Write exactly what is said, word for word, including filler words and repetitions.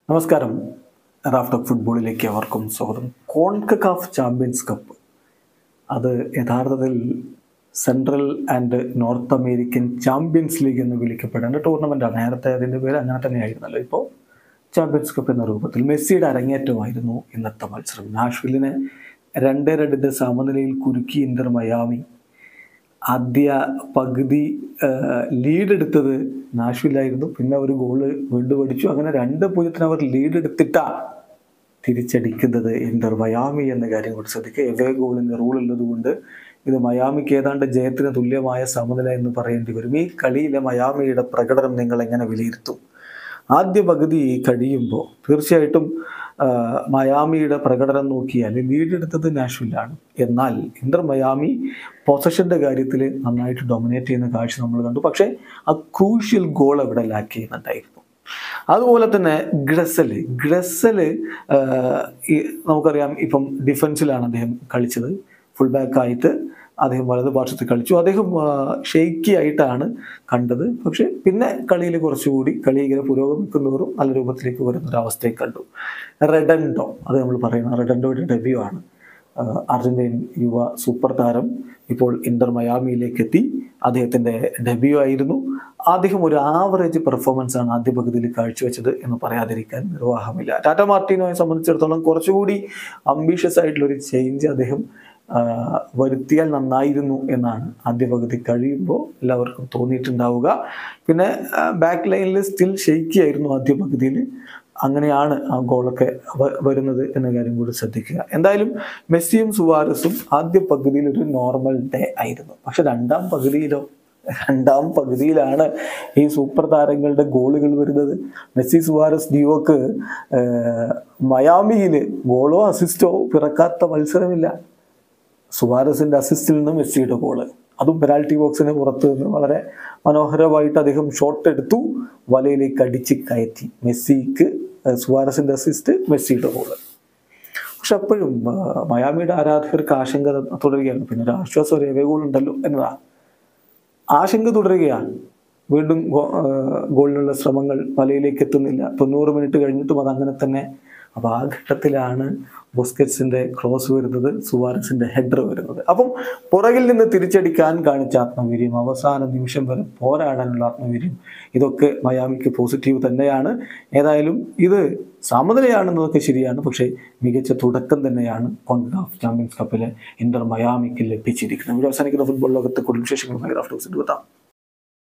നമസ്കാരം. Raft of ഫുട്ബോളിലേക്ക് അവർക്കും സ്വാഗതം. കോൺകക്കാഫ് ചാമ്പ്യൻസ് കപ്പ് അത് യഥാർത്ഥത്തിൽ central and north American champions league എന്ന് വിളിക്കപ്പെടേണ്ട ടൂർണമെൻറ്റാണ്. നേരത്തെ അതിൻ്റെ പേര് അങ്ങനെ തന്നെയായിരുന്നല്ലോ. ഇപ്പോൾ ചാമ്പ്യൻസ് കപ്പ് എന്ന രൂപത്തിൽ മെസ്സിയുടെ അരങ്ങേറ്റമായിരുന്നു ഇന്നത്തെ മത്സരം. നാഷ്വില്ലിനെ രണ്ടേ രണ്ടിൻ്റെ സമനിലയിൽ കുരുക്കി ഇന്റർ മയാമി. ആദ്യ പകുതി ലീഡ് എടുത്തത് നാഷ്വില്ലായിരുന്നു. പിന്നെ ഒരു ഗോള് വീണ്ടും അടിച്ചു. അങ്ങനെ രണ്ട് പൂജ്യത്തിന് അവർ ലീഡ് എടുത്തിട്ടാണ് തിരിച്ചടിക്കുന്നത് ഇന്റർ മയാമി എന്ന കാര്യം കൂടി ശ്രദ്ധിക്കുക. എവേ ഗോളിൻ്റെ റൂൾ ഉള്ളത് കൊണ്ട് ഇത് മയാമിക്ക് ഏതാണ്ട് ജയത്തിന് തുല്യമായ സമനില എന്ന് പറയേണ്ടി വരും. ഈ കളിയിലെ മയാമിയുടെ പ്രകടനം നിങ്ങൾ എങ്ങനെ വിലയിരുത്തും? ആദ്യ പകുതി കഴിയുമ്പോൾ തീർച്ചയായിട്ടും മയാമിയുടെ പ്രകടനം നോക്കിയാൽ ലീഡ് എടുത്തത് നാഷ്വില്ലാണ്. എന്നാൽ ഇന്റർ മയാമി പൊസഷൻ്റെ കാര്യത്തിൽ നന്നായിട്ട് ഡൊമിനേറ്റ് ചെയ്യുന്ന കാഴ്ച നമ്മൾ കണ്ടു. പക്ഷേ ആ ക്രൂഷ്യൽ ഗോൾ അവിടെ ലാക്ക് ചെയ്യുന്നുണ്ടായിരുന്നു. അതുപോലെ തന്നെ ഗ്രസല് ഗ്രസല് നമുക്കറിയാം, ഇപ്പം ഡിഫൻസിലാണ് അദ്ദേഹം കളിച്ചത്. ഫുൾ ബാക്കായിട്ട് അദ്ദേഹം വലതുഭാഗത്ത് കളിച്ചു. അദ്ദേഹം ഷെയ്ക്കി ആയിട്ടാണ് കണ്ടത്. പക്ഷെ പിന്നെ കളിയിൽ കുറച്ചുകൂടി കളി ഇങ്ങനെ പുരോഗമിക്കുന്നവരും നല്ല രൂപത്തിലേക്ക് വരുന്നൊരവസ്ഥയെ കണ്ടു. റെഡൻഡോ, അത് നമ്മൾ പറയുന്ന റെഡൻഡോയുടെ ഡെബ്യൂ ആണ്. അർജന്റീൻ യുവ സൂപ്പർ താരം ഇപ്പോൾ ഇന്റർ മയാമിയിലേക്ക് എത്തി. അദ്ദേഹത്തിൻ്റെ ഡെബ്യൂ ആയിരുന്നു. അദ്ദേഹം ഒരു ആവറേജ് പെർഫോമൻസ് ആണ് ആദ്യ പകുതിയിൽ കാഴ്ചവെച്ചത് എന്ന് പറയാതിരിക്കാൻ നിർവാഹമില്ല. ടാറ്റ മാർട്ടിനോയെ സംബന്ധിച്ചിടത്തോളം കുറച്ചുകൂടി അംബീഷ്യസ് ആയിട്ടുള്ളൊരു ചേഞ്ച് അദ്ദേഹം വരുത്തിയാൽ നന്നായിരുന്നു എന്നാണ് ആദ്യ പകുതി കഴിയുമ്പോൾ എല്ലാവർക്കും തോന്നിയിട്ടുണ്ടാവുക. പിന്നെ ബാക്ക് ലൈനിൽ സ്റ്റിൽ ഷെയ്ക്കി ആയിരുന്നു ആദ്യ പകുതിയിൽ. അങ്ങനെയാണ് ആ ഗോളൊക്കെ വരുന്നത് എന്ന കാര്യം കൂടി ശ്രദ്ധിക്കുക. എന്തായാലും മെസ്സിയും സുവാരസും ആദ്യ പകുതിയിൽ ഒരു നോർമൽ ഡേ ആയിരുന്നു. പക്ഷെ രണ്ടാം പകുതിയിലോ രണ്ടാം പകുതിയിലാണ് ഈ സൂപ്പർ താരങ്ങളുടെ ഗോളുകൾ വരുന്നത്. Messi Suarez ഡിയോക്ക് മയാമിയിൽ ഗോളോ അസിസ്റ്റോ പിറക്കാത്ത മത്സരമില്ല. സുവാരസിൻ്റെ അസിസ്റ്റിൽ നിന്ന് മെസ്സിയുടെ ഗോള്, അതും പെനാൽറ്റി ബോക്സിന് പുറത്ത് നിന്ന് വളരെ മനോഹരമായിട്ട് അദ്ദേഹം ഷോട്ട് എടുത്തു, വലയിലേക്ക് അടിച്ച് കയറ്റി. മെസ്സിക്ക് സുവാരസിൻ്റെ അസിസ്റ്റ്, മെസ്സിയുടെ ഗോള്. പക്ഷെ അപ്പോഴും മയാമിയുടെ ആരാധകർക്ക് ആശങ്ക തുടരുകയാണ്. പിന്നെ ഒരു ആശ്വാസം, ഒരു എവേ ഗോൾ ഉണ്ടല്ലോ എന്നതാണ്. ആശങ്ക തുടരുകയാണ്. വീണ്ടും ഗോളിനുള്ള ശ്രമങ്ങൾ വലയിലേക്ക് എത്തുന്നില്ല. തൊണ്ണൂറ് മിനിറ്റ് കഴിഞ്ഞിട്ടും അതങ്ങനെ തന്നെ. അപ്പോൾ ആ ഘട്ടത്തിലാണ് ബുസ്കറ്റ്സിൻ്റെ ക്രോസ് വരുന്നത്, സുവാരസിൻ്റെ ഹെഡർ വരുന്നത്. അപ്പം പുറകിൽ നിന്ന് തിരിച്ചടിക്കാൻ കാണിച്ച ആത്മവീര്യം, അവസാന നിമിഷം വരെ പോരാടാനുള്ള ആത്മവീര്യം, ഇതൊക്കെ മയാമിക്ക് പോസിറ്റീവ് തന്നെയാണ്. ഏതായാലും ഇത് സമനിലയാണെന്നതൊക്കെ ശരിയാണ്. പക്ഷേ മികച്ച തുടക്കം തന്നെയാണ് കോൺകക്കാഫ് ചാമ്പ്യൻസ് കപ്പിലെ ഇന്റർ മയാമിക്ക് ലഭിച്ചിരിക്കുന്നത്. അവസാനിക്കുന്ന ഫുട്ബോൾ ലോകത്തെ കൂടുതൽ വിശേഷങ്ങളുമായി റാഫ്റ്റ് ഓഫ് ഫുട്ബോൾ എത്താം.